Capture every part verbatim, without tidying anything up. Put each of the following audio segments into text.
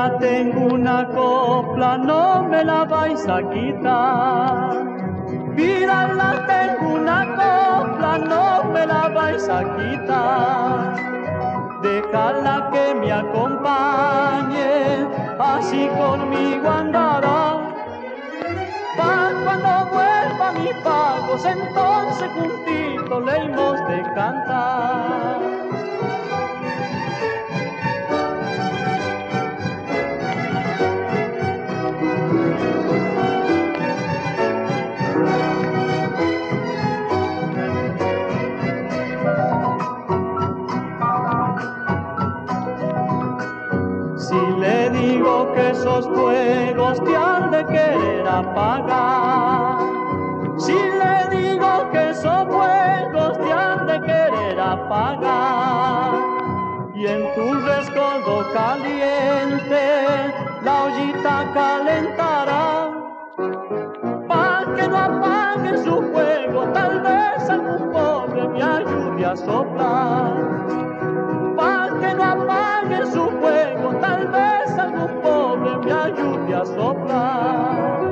Vidala, tengo una copla, no me la vais a quitar. Vidala, tengo una copla, no me la vais a quitar. Déjala que me acompañe, así conmigo andará. Pa' cuando vuelva mis pagos, entonces juntitos le hemos de cantar. Si le digo que esos fuegos te han de querer apagar, si le digo que esos fuegos te han de querer apagar, y en tu rescoldo caliente la ollita calentará, pa' que no apaguen su fuego, tal vez algún pobre me ayude a soplar. Pa' que no apaguen su fuego, tal vez algún pobre me ayude a soplar.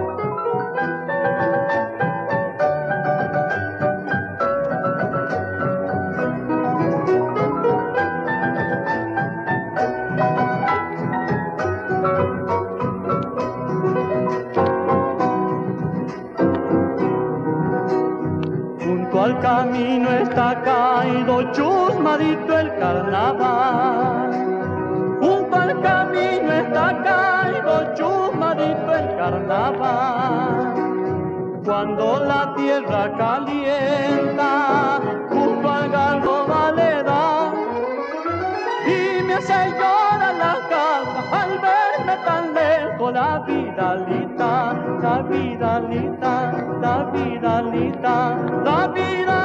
Junto al camino está caído chusmadito el carnaval. Junto al camino está caído chusmadito el carnaval. Cuando la tierra calienta, junto al galgo le da, y me hace llorar la calma al verme tan lejos. La Vidalita, la Vidalita, la Vidalita, la Vidalita.